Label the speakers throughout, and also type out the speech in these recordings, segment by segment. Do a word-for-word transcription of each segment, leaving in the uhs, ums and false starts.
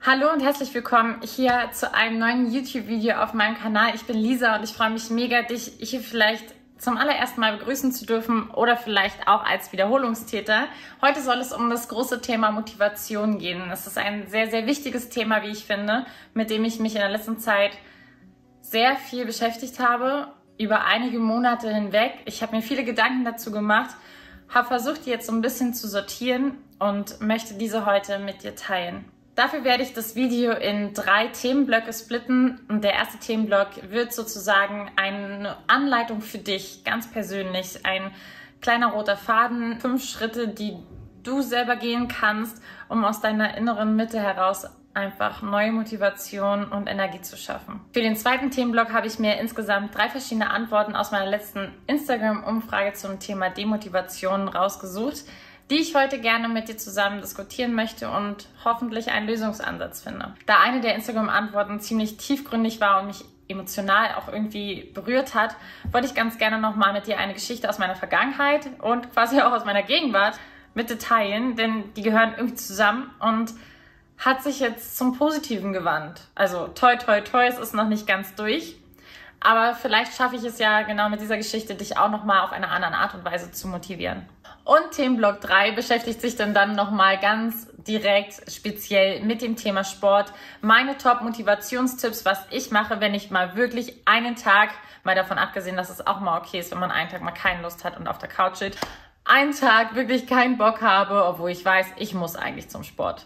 Speaker 1: Hallo und herzlich willkommen hier zu einem neuen YouTube-Video auf meinem Kanal. Ich bin Lisa und ich freue mich mega, dich hier vielleicht zum allerersten Mal begrüßen zu dürfen oder vielleicht auch als Wiederholungstäter. Heute soll es um das große Thema Motivation gehen. Das ist ein sehr, sehr wichtiges Thema, wie ich finde, mit dem ich mich in der letzten Zeit sehr viel beschäftigt habe, über einige Monate hinweg. Ich habe mir viele Gedanken dazu gemacht, habe versucht, die jetzt so ein bisschen zu sortieren und möchte diese heute mit dir teilen. Dafür werde ich das Video in drei Themenblöcke splitten und der erste Themenblock wird sozusagen eine Anleitung für dich, ganz persönlich, ein kleiner roter Faden, fünf Schritte, die du selber gehen kannst, um aus deiner inneren Mitte heraus einfach neue Motivation und Energie zu schaffen. Für den zweiten Themenblock habe ich mir insgesamt drei verschiedene Antworten aus meiner letzten Instagram-Umfrage zum Thema Demotivation rausgesucht, die ich heute gerne mit dir zusammen diskutieren möchte und hoffentlich einen Lösungsansatz finde. Da eine der Instagram-Antworten ziemlich tiefgründig war und mich emotional auch irgendwie berührt hat, wollte ich ganz gerne nochmal mit dir eine Geschichte aus meiner Vergangenheit und quasi auch aus meiner Gegenwart mit dir teilen, denn die gehören irgendwie zusammen und hat sich jetzt zum Positiven gewandt. Also toi, toi, toi, es ist noch nicht ganz durch, aber vielleicht schaffe ich es ja genau mit dieser Geschichte, dich auch nochmal auf eine andere Art und Weise zu motivieren. Und Themenblock drei beschäftigt sich dann, dann nochmal ganz direkt speziell mit dem Thema Sport. Meine Top-Motivationstipps, was ich mache, wenn ich mal wirklich einen Tag, mal davon abgesehen, dass es auch mal okay ist, wenn man einen Tag mal keine Lust hat und auf der Couch steht, einen Tag wirklich keinen Bock habe, obwohl ich weiß, ich muss eigentlich zum Sport.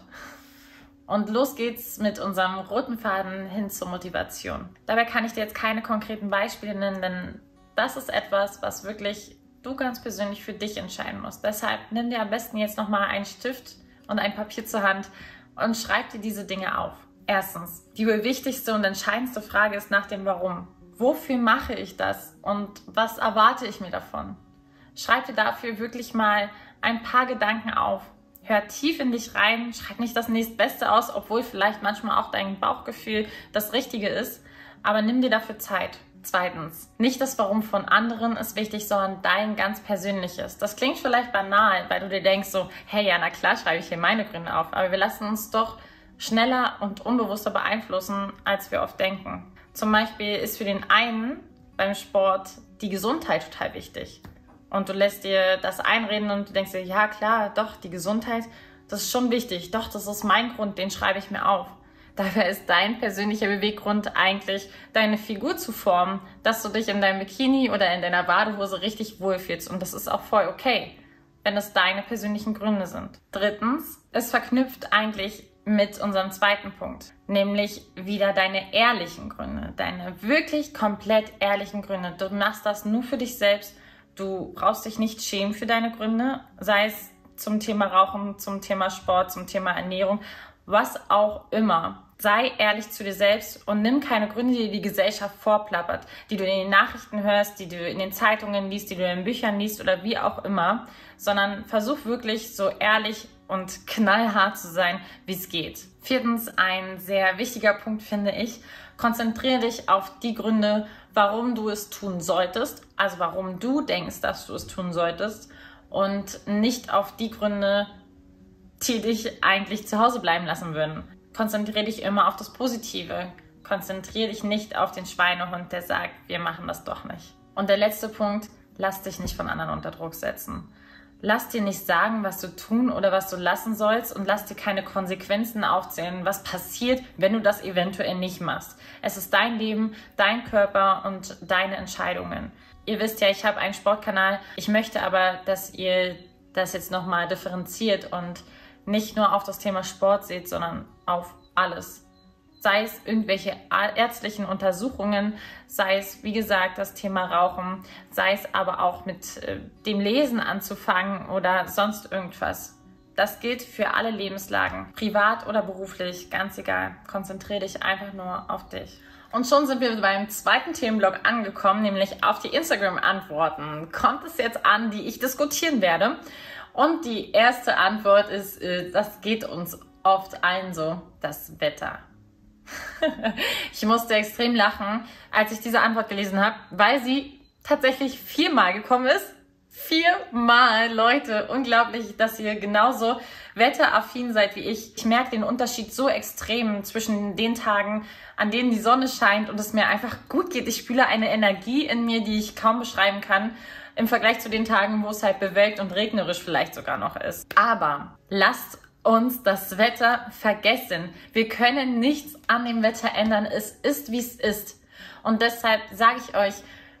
Speaker 1: Und los geht's mit unserem roten Faden hin zur Motivation. Dabei kann ich dir jetzt keine konkreten Beispiele nennen, denn das ist etwas, was wirklich du ganz persönlich für dich entscheiden musst. Deshalb nimm dir am besten jetzt nochmal einen Stift und ein Papier zur Hand und schreib dir diese Dinge auf. Erstens, die wohl wichtigste und entscheidendste Frage ist nach dem Warum. Wofür mache ich das und was erwarte ich mir davon? Schreib dir dafür wirklich mal ein paar Gedanken auf. Hör tief in dich rein, schreib nicht das nächstbeste aus, obwohl vielleicht manchmal auch dein Bauchgefühl das Richtige ist, aber nimm dir dafür Zeit. Zweitens, nicht das Warum von anderen ist wichtig, sondern dein ganz persönliches. Das klingt vielleicht banal, weil du dir denkst so, hey, ja, na klar schreibe ich hier meine Gründe auf, aber wir lassen uns doch schneller und unbewusster beeinflussen, als wir oft denken. Zum Beispiel ist für den einen beim Sport die Gesundheit total wichtig. Und du lässt dir das einreden und du denkst dir, ja klar, doch, die Gesundheit, das ist schon wichtig. Doch, das ist mein Grund, den schreibe ich mir auf. Dabei ist dein persönlicher Beweggrund eigentlich, deine Figur zu formen, dass du dich in deinem Bikini oder in deiner Badehose richtig wohlfühlst. Und das ist auch voll okay, wenn es deine persönlichen Gründe sind. Drittens, es verknüpft eigentlich mit unserem zweiten Punkt, nämlich wieder deine ehrlichen Gründe, deine wirklich komplett ehrlichen Gründe. Du machst das nur für dich selbst. Du brauchst dich nicht schämen für deine Gründe, sei es zum Thema Rauchen, zum Thema Sport, zum Thema Ernährung, was auch immer. Sei ehrlich zu dir selbst und nimm keine Gründe, die die Gesellschaft vorplappert, die du in den Nachrichten hörst, die du in den Zeitungen liest, die du in Büchern liest oder wie auch immer, sondern versuch wirklich so ehrlich und knallhart zu sein, wie es geht. Viertens, ein sehr wichtiger Punkt finde ich, konzentriere dich auf die Gründe, warum du es tun solltest, also warum du denkst, dass du es tun solltest und nicht auf die Gründe, die dich eigentlich zu Hause bleiben lassen würden. Konzentriere dich immer auf das Positive. Konzentriere dich nicht auf den Schweinehund, der sagt, wir machen das doch nicht. Und der letzte Punkt, lass dich nicht von anderen unter Druck setzen. Lass dir nicht sagen, was du tun oder was du lassen sollst und lass dir keine Konsequenzen aufzählen, was passiert, wenn du das eventuell nicht machst. Es ist dein Leben, dein Körper und deine Entscheidungen. Ihr wisst ja, ich habe einen Sportkanal. Ich möchte aber, dass ihr das jetzt nochmal differenziert und nicht nur auf das Thema Sport seht, sondern auf alles. Sei es irgendwelche ärztlichen Untersuchungen, sei es, wie gesagt, das Thema Rauchen, sei es aber auch mit äh, dem Lesen anzufangen oder sonst irgendwas. Das gilt für alle Lebenslagen, privat oder beruflich, ganz egal. Konzentriere dich einfach nur auf dich. Und schon sind wir beim zweiten Themenblock angekommen, nämlich auf die Instagram-Antworten. Kommt es jetzt an, die ich diskutieren werde? Und die erste Antwort ist, das geht uns oft allen so, das Wetter. Ich musste extrem lachen, als ich diese Antwort gelesen habe, weil sie tatsächlich viermal gekommen ist. Viermal, Leute, unglaublich, dass ihr genauso wetteraffin seid wie ich, ich merke den Unterschied so extrem zwischen den Tagen, an denen die Sonne scheint und es mir einfach gut geht. Ich spüre eine Energie in mir, die ich kaum beschreiben kann, im Vergleich zu den Tagen, wo es halt bewölkt und regnerisch vielleicht sogar noch ist. Aber lasst uns das Wetter vergessen. Wir können nichts an dem Wetter ändern. Es ist, wie es ist. Und deshalb sage ich euch,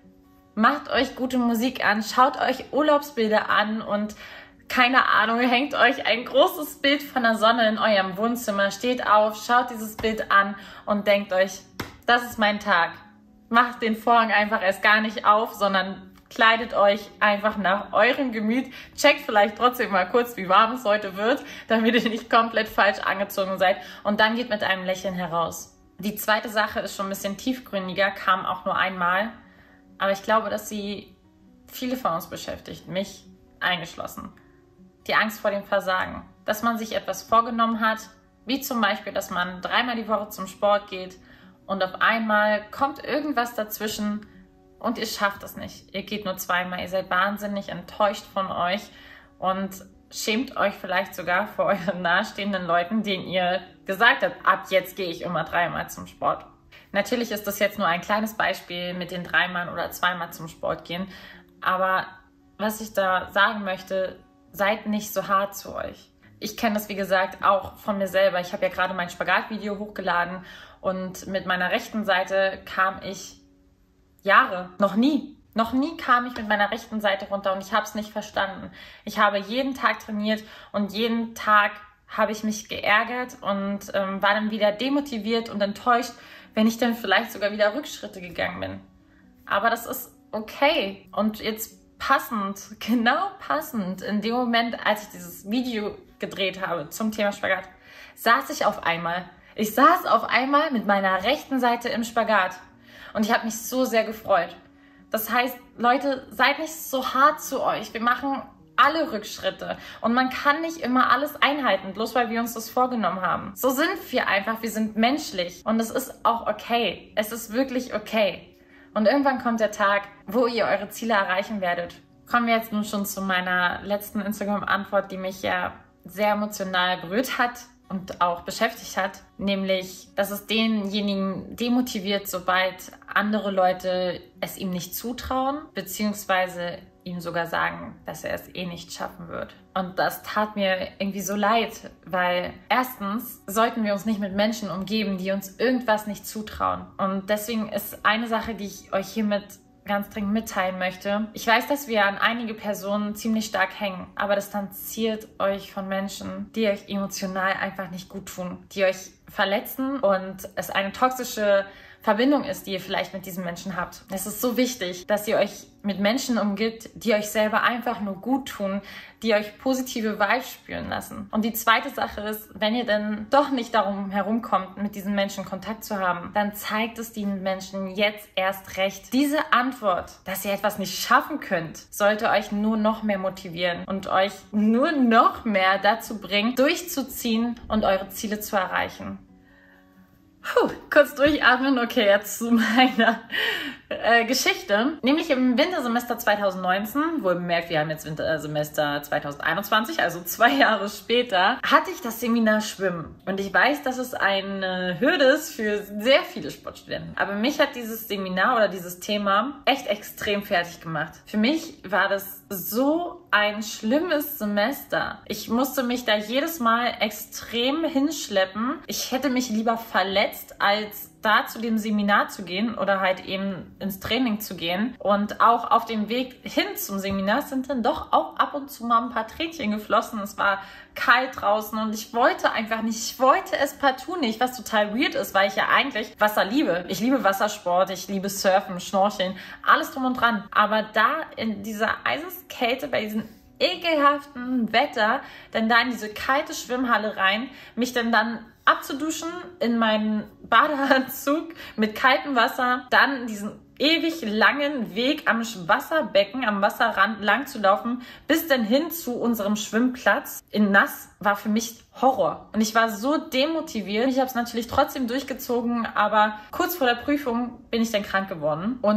Speaker 1: macht euch gute Musik an, schaut euch Urlaubsbilder an und keine Ahnung, hängt euch ein großes Bild von der Sonne in eurem Wohnzimmer, steht auf, schaut dieses Bild an und denkt euch, das ist mein Tag. Macht den Vorhang einfach erst gar nicht auf, sondern kleidet euch einfach nach eurem Gemüt. Checkt vielleicht trotzdem mal kurz, wie warm es heute wird, damit ihr nicht komplett falsch angezogen seid. Und dann geht mit einem Lächeln heraus. Die zweite Sache ist schon ein bisschen tiefgründiger, kam auch nur einmal. Aber ich glaube, dass sie viele von uns beschäftigt, mich eingeschlossen. Die Angst vor dem Versagen. Dass man sich etwas vorgenommen hat, wie zum Beispiel, dass man dreimal die Woche zum Sport geht und auf einmal kommt irgendwas dazwischen und ihr schafft es nicht. Ihr geht nur zweimal, ihr seid wahnsinnig enttäuscht von euch und schämt euch vielleicht sogar vor euren nahestehenden Leuten, denen ihr gesagt habt, ab jetzt gehe ich immer dreimal zum Sport. Natürlich ist das jetzt nur ein kleines Beispiel mit den dreimal oder zweimal zum Sport gehen, aber was ich da sagen möchte, seid nicht so hart zu euch. Ich kenne das, wie gesagt, auch von mir selber. Ich habe ja gerade mein Spagatvideo hochgeladen und mit meiner rechten Seite kam ich Jahre, noch nie, noch nie kam ich mit meiner rechten Seite runter und ich habe es nicht verstanden. Ich habe jeden Tag trainiert und jeden Tag habe ich mich geärgert und ähm, war dann wieder demotiviert und enttäuscht, wenn ich dann vielleicht sogar wieder Rückschritte gegangen bin. Aber das ist okay. Und jetzt passend, genau passend, in dem Moment, als ich dieses Video gedreht habe zum Thema Spagat, saß ich auf einmal. Ich saß auf einmal mit meiner rechten Seite im Spagat. Und ich habe mich so sehr gefreut. Das heißt, Leute, seid nicht so hart zu euch. Wir machen alle Rückschritte. Und man kann nicht immer alles einhalten, bloß weil wir uns das vorgenommen haben. So sind wir einfach. Wir sind menschlich. Und es ist auch okay. Es ist wirklich okay. Und irgendwann kommt der Tag, wo ihr eure Ziele erreichen werdet. Kommen wir jetzt nun schon zu meiner letzten Instagram-Antwort, die mich ja sehr emotional berührt hat und auch beschäftigt hat. Nämlich, dass es denjenigen demotiviert, sobald andere Leute es ihm nicht zutrauen, beziehungsweise ihm sogar sagen, dass er es eh nicht schaffen wird. Und das tat mir irgendwie so leid, weil erstens sollten wir uns nicht mit Menschen umgeben, die uns irgendwas nicht zutrauen. Und deswegen ist eine Sache, die ich euch hiermit ganz dringend mitteilen möchte. Ich weiß, dass wir an einige Personen ziemlich stark hängen, aber distanziert euch von Menschen, die euch emotional einfach nicht gut tun, die euch verletzen und es eine toxische Verbindung ist, die ihr vielleicht mit diesen Menschen habt. Es ist so wichtig, dass ihr euch mit Menschen umgibt, die euch selber einfach nur gut tun, die euch positive Vibes spüren lassen. Und die zweite Sache ist, wenn ihr dann doch nicht darum herumkommt, mit diesen Menschen Kontakt zu haben, dann zeigt es den Menschen jetzt erst recht. Diese Antwort, dass ihr etwas nicht schaffen könnt, sollte euch nur noch mehr motivieren und euch nur noch mehr dazu bringen, durchzuziehen und eure Ziele zu erreichen. Puh, kurz durchatmen. Okay, jetzt zu meiner äh, Geschichte. Nämlich im Wintersemester zwanzig neunzehn, wohl bemerkt, wir haben jetzt Wintersemester zwanzig einundzwanzig, also zwei Jahre später, hatte ich das Seminar Schwimmen. Und ich weiß, dass es eine Hürde ist für sehr viele Sportstudenten. Aber mich hat dieses Seminar oder dieses Thema echt extrem fertig gemacht. Für mich war das so ein schlimmes Semester. Ich musste mich da jedes Mal extrem hinschleppen. Ich hätte mich lieber verletzt, als da zu dem Seminar zu gehen oder halt eben ins Training zu gehen. Und auch auf dem Weg hin zum Seminar sind dann doch auch ab und zu mal ein paar Tränchen geflossen. Es war kalt draußen und ich wollte einfach nicht, ich wollte es partout nicht, was total weird ist, weil ich ja eigentlich Wasser liebe. Ich liebe Wassersport, ich liebe Surfen, Schnorcheln, alles drum und dran. Aber da in dieser Eiseskälte, bei diesem ekelhaften Wetter, dann da in diese kalte Schwimmhalle rein, mich dann dann abzuduschen in meinen Badeanzug mit kaltem Wasser, dann diesen ewig langen Weg am Wasserbecken, am Wasserrand lang zu laufen, bis dann hin zu unserem Schwimmplatz in nass, war für mich Horror. Und ich war so demotiviert. Ich habe es natürlich trotzdem durchgezogen, aber kurz vor der Prüfung bin ich dann krank geworden und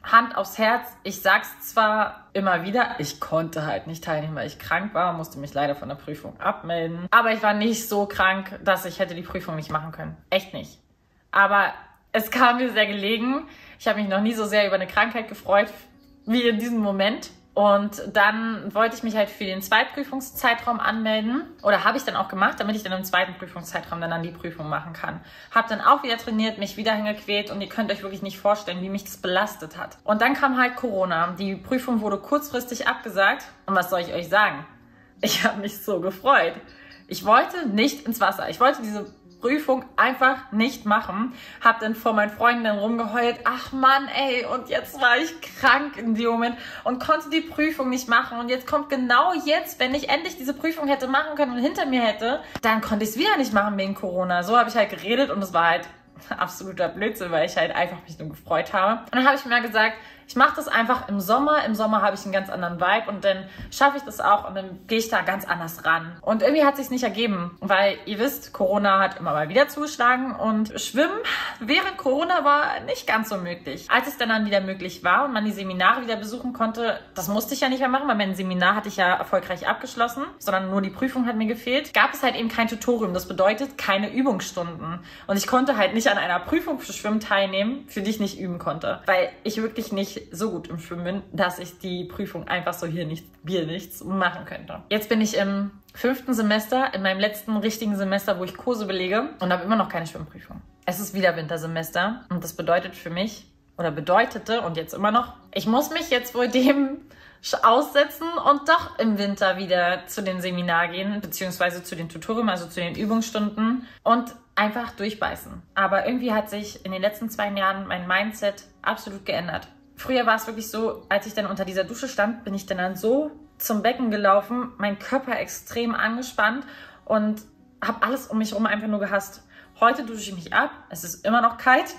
Speaker 1: Hand aufs Herz, ich sag's zwar immer wieder, ich konnte halt nicht teilnehmen, weil ich krank war, musste mich leider von der Prüfung abmelden. Aber ich war nicht so krank, dass ich hätte die Prüfung nicht machen können. Echt nicht. Aber es kam mir sehr gelegen. Ich habe mich noch nie so sehr über eine Krankheit gefreut wie in diesem Moment. Und dann wollte ich mich halt für den Zweitprüfungszeitraum anmelden. Oder habe ich dann auch gemacht, damit ich dann im zweiten Prüfungszeitraum dann, dann die Prüfung machen kann. Habe dann auch wieder trainiert, mich wieder hingequält und ihr könnt euch wirklich nicht vorstellen, wie mich das belastet hat. Und dann kam halt Corona. Die Prüfung wurde kurzfristig abgesagt. Und was soll ich euch sagen? Ich habe mich so gefreut. Ich wollte nicht ins Wasser. Ich wollte diese Prüfung einfach nicht machen. Hab dann vor meinen Freunden rumgeheult. Ach Mann, ey, und jetzt war ich krank in dem Moment und konnte die Prüfung nicht machen. Und jetzt kommt genau jetzt, wenn ich endlich diese Prüfung hätte machen können und hinter mir hätte, dann konnte ich es wieder nicht machen wegen Corona. So habe ich halt geredet und es war halt absoluter Blödsinn, weil ich halt einfach mich nur gefreut habe. Und dann habe ich mir gesagt, ich mache das einfach im Sommer. Im Sommer habe ich einen ganz anderen Vibe und dann schaffe ich das auch und dann gehe ich da ganz anders ran. Und irgendwie hat es sich nicht ergeben, weil ihr wisst, Corona hat immer mal wieder zugeschlagen und Schwimmen während Corona war nicht ganz so möglich. Als es dann, dann wieder möglich war und man die Seminare wieder besuchen konnte, das musste ich ja nicht mehr machen, weil mein Seminar hatte ich ja erfolgreich abgeschlossen, sondern nur die Prüfung hat mir gefehlt, gab es halt eben kein Tutorium. Das bedeutet keine Übungsstunden. Und ich konnte halt nicht an einer Prüfung für Schwimmen teilnehmen, für die ich nicht üben konnte, weil ich wirklich nicht so gut im Schwimmen bin, dass ich die Prüfung einfach so hier nicht, hier nichts machen könnte. Jetzt bin ich im fünften Semester, in meinem letzten richtigen Semester, wo ich Kurse belege und habe immer noch keine Schwimmprüfung. Es ist wieder Wintersemester und das bedeutet für mich, oder bedeutete und jetzt immer noch, ich muss mich jetzt wohl dem aussetzen und doch im Winter wieder zu den Seminaren gehen, beziehungsweise zu den Tutorien, also zu den Übungsstunden und einfach durchbeißen. Aber irgendwie hat sich in den letzten zwei Jahren mein Mindset absolut geändert. Früher war es wirklich so, als ich dann unter dieser Dusche stand, bin ich dann, dann so zum Becken gelaufen, mein Körper extrem angespannt und habe alles um mich herum einfach nur gehasst. Heute dusche ich mich ab, es ist immer noch kalt,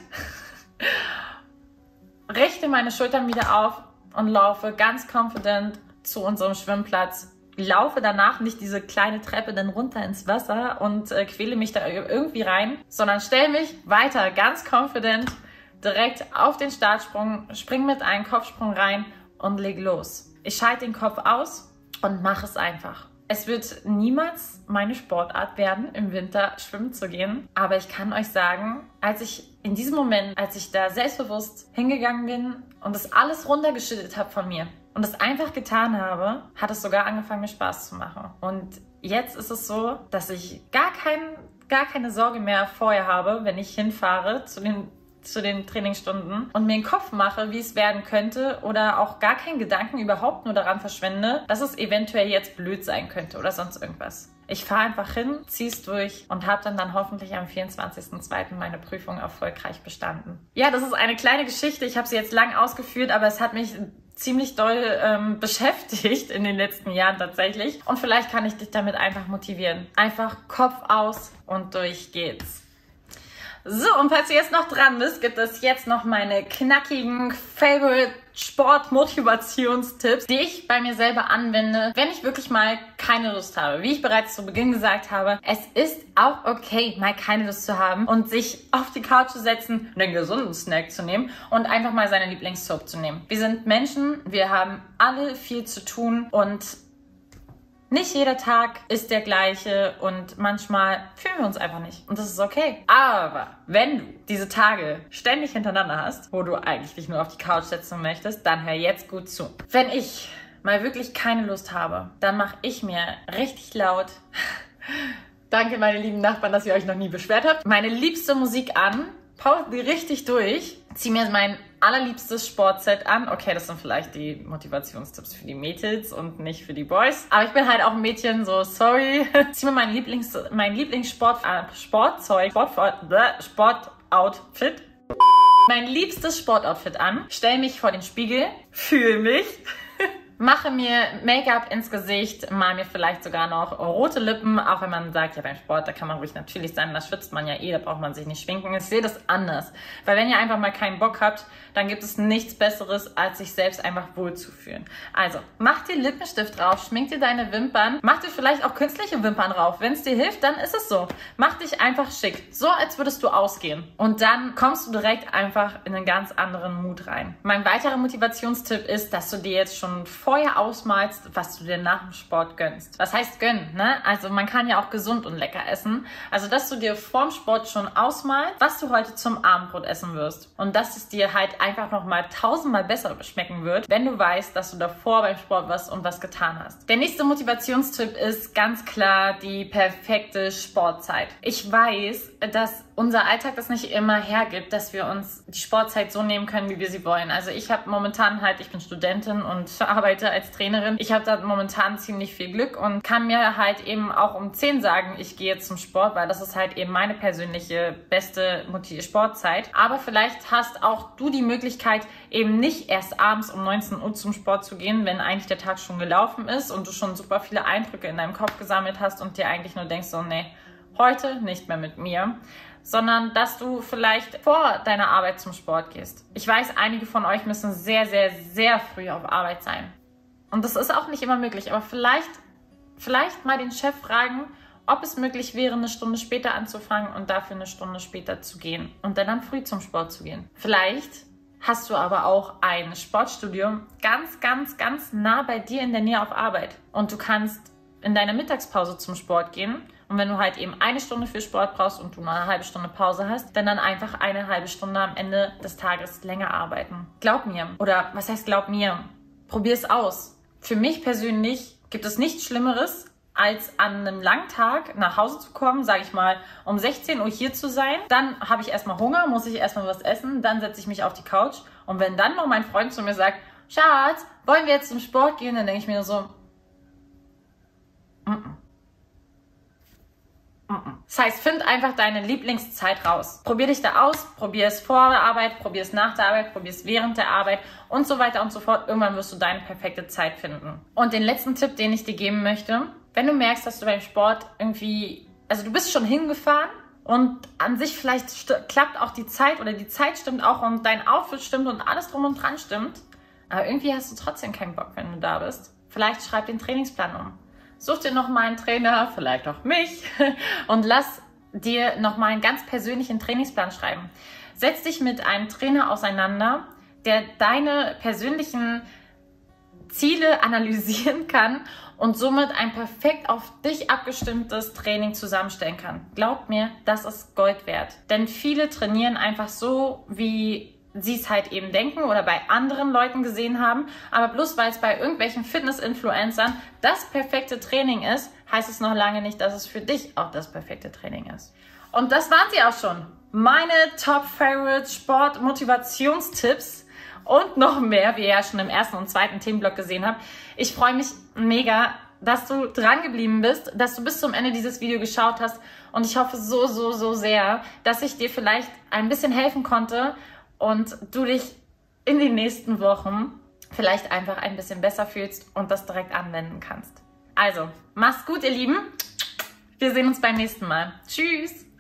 Speaker 1: richte meine Schultern wieder auf und laufe ganz confident zu unserem Schwimmplatz. Laufe danach nicht diese kleine Treppe dann runter ins Wasser und äh, quäle mich da irgendwie rein, sondern stelle mich weiter ganz confident direkt auf den Startsprung, spring mit einem Kopfsprung rein und leg los. Ich schalte den Kopf aus und mache es einfach. Es wird niemals meine Sportart werden, im Winter schwimmen zu gehen. Aber ich kann euch sagen, als ich in diesem Moment, als ich da selbstbewusst hingegangen bin und das alles runtergeschüttet habe von mir und das einfach getan habe, hat es sogar angefangen, mir Spaß zu machen. Und jetzt ist es so, dass ich gar, kein, gar keine Sorge mehr vorher habe, wenn ich hinfahre zu den zu den Trainingsstunden und mir den Kopf mache, wie es werden könnte oder auch gar keinen Gedanken überhaupt nur daran verschwende, dass es eventuell jetzt blöd sein könnte oder sonst irgendwas. Ich fahre einfach hin, zieh's durch und habe dann dann hoffentlich am vierundzwanzigsten zweiten meine Prüfung erfolgreich bestanden. Ja, das ist eine kleine Geschichte. Ich habe sie jetzt lang ausgeführt, aber es hat mich ziemlich doll ähm, beschäftigt in den letzten Jahren tatsächlich. Und vielleicht kann ich dich damit einfach motivieren. Einfach Kopf aus und durch geht's. So, und falls du jetzt noch dran bist, gibt es jetzt noch meine knackigen Favorite Sport-Motivationstipps, die ich bei mir selber anwende, wenn ich wirklich mal keine Lust habe. Wie ich bereits zu Beginn gesagt habe, es ist auch okay, mal keine Lust zu haben und sich auf die Couch zu setzen, einen gesunden Snack zu nehmen und einfach mal seine Lieblingssoap zu nehmen. Wir sind Menschen, wir haben alle viel zu tun und nicht jeder Tag ist der gleiche und manchmal fühlen wir uns einfach nicht. Und das ist okay. Aber wenn du diese Tage ständig hintereinander hast, wo du eigentlich dich nur auf die Couch setzen möchtest, dann hör jetzt gut zu. Wenn ich mal wirklich keine Lust habe, dann mache ich mir richtig laut, danke meine lieben Nachbarn, dass ihr euch noch nie beschwert habt, meine liebste Musik an, pause die richtig durch, zieh mir mein allerliebstes Sportset an. Okay, das sind vielleicht die Motivationstipps für die Mädels und nicht für die Boys. Aber ich bin halt auch ein Mädchen, so sorry. Zieh mir mein Lieblings, mein Lieblingssport, äh, Sportzeug, Sport, Sportoutfit. Mein liebstes Sportoutfit an. Stell mich vor den Spiegel, fühle mich mache mir Make-up ins Gesicht, mal mir vielleicht sogar noch rote Lippen, auch wenn man sagt, ja beim Sport, da kann man ruhig natürlich sein, da schwitzt man ja eh, da braucht man sich nicht schminken. Ich sehe das anders, weil wenn ihr einfach mal keinen Bock habt, dann gibt es nichts Besseres, als sich selbst einfach wohlzufühlen. Also, mach dir Lippenstift drauf, schmink dir deine Wimpern, mach dir vielleicht auch künstliche Wimpern drauf. Wenn es dir hilft, dann ist es so. Mach dich einfach schick, so als würdest du ausgehen. Und dann kommst du direkt einfach in einen ganz anderen Mut rein. Mein weiterer Motivationstipp ist, dass du dir jetzt schon vorher ausmalst, was du dir nach dem Sport gönnst. Was heißt gönnen, ne? Also man kann ja auch gesund und lecker essen. Also dass du dir vorm Sport schon ausmalst, was du heute zum Abendbrot essen wirst. Und dass es dir halt einfach nochmal tausendmal besser schmecken wird, wenn du weißt, dass du davor beim Sport warst und was getan hast. Der nächste Motivationstipp ist ganz klar die perfekte Sportzeit. Ich weiß, dass unser Alltag das nicht immer hergibt, dass wir uns die Sportzeit so nehmen können, wie wir sie wollen. Also ich habe momentan halt, ich bin Studentin und arbeite als Trainerin. Ich habe da momentan ziemlich viel Glück und kann mir halt eben auch um zehn sagen, ich gehe jetzt zum Sport, weil das ist halt eben meine persönliche beste Sportzeit. Aber vielleicht hast auch du die Möglichkeit, eben nicht erst abends um neunzehn Uhr zum Sport zu gehen, wenn eigentlich der Tag schon gelaufen ist und du schon super viele Eindrücke in deinem Kopf gesammelt hast und dir eigentlich nur denkst, so nee, heute nicht mehr mit mir, sondern dass du vielleicht vor deiner Arbeit zum Sport gehst. Ich weiß, einige von euch müssen sehr, sehr, sehr früh auf Arbeit sein. Und das ist auch nicht immer möglich, aber vielleicht, vielleicht mal den Chef fragen, ob es möglich wäre, eine Stunde später anzufangen und dafür eine Stunde später zu gehen und dann, dann früh zum Sport zu gehen. Vielleicht hast du aber auch ein Sportstudio ganz, ganz, ganz nah bei dir in der Nähe auf Arbeit und du kannst in deiner Mittagspause zum Sport gehen. Und wenn du halt eben eine Stunde für Sport brauchst und du nur eine halbe Stunde Pause hast, dann dann einfach eine halbe Stunde am Ende des Tages länger arbeiten. Glaub mir. Oder was heißt glaub mir? Probier es aus. Für mich persönlich gibt es nichts Schlimmeres, als an einem langen Tag nach Hause zu kommen, sage ich mal, um sechzehn Uhr hier zu sein. Dann habe ich erstmal Hunger, muss ich erstmal was essen, dann setze ich mich auf die Couch. Und wenn dann noch mein Freund zu mir sagt, Schatz, wollen wir jetzt zum Sport gehen? Dann denke ich mir so, mm -mm. Das heißt, find einfach deine Lieblingszeit raus. Probier dich da aus, probier es vor der Arbeit, probier es nach der Arbeit, probier es während der Arbeit und so weiter und so fort. Irgendwann wirst du deine perfekte Zeit finden. Und den letzten Tipp, den ich dir geben möchte, wenn du merkst, dass du beim Sport irgendwie, also du bist schon hingefahren und an sich vielleicht klappt auch die Zeit oder die Zeit stimmt auch und dein Outfit stimmt und alles drum und dran stimmt, aber irgendwie hast du trotzdem keinen Bock, wenn du da bist. Vielleicht schreib den Trainingsplan um. Such dir noch mal einen Trainer, vielleicht auch mich, und lass dir noch mal einen ganz persönlichen Trainingsplan schreiben. Setz dich mit einem Trainer auseinander, der deine persönlichen Ziele analysieren kann und somit ein perfekt auf dich abgestimmtes Training zusammenstellen kann. Glaub mir, das ist Gold wert. Denn viele trainieren einfach so, wie sie es halt eben denken oder bei anderen Leuten gesehen haben. Aber bloß weil es bei irgendwelchen Fitness-Influencern das perfekte Training ist, heißt es noch lange nicht, dass es für dich auch das perfekte Training ist. Und das waren sie auch schon. Meine Top-Favorite Sport-Motivationstipps und noch mehr, wie ihr ja schon im ersten und zweiten Themenblock gesehen habt. Ich freue mich mega, dass du dran geblieben bist, dass du bis zum Ende dieses Video geschaut hast. Und ich hoffe so, so, so sehr, dass ich dir vielleicht ein bisschen helfen konnte und du dich in den nächsten Wochen vielleicht einfach ein bisschen besser fühlst und das direkt anwenden kannst. Also, mach's gut, ihr Lieben. Wir sehen uns beim nächsten Mal. Tschüss!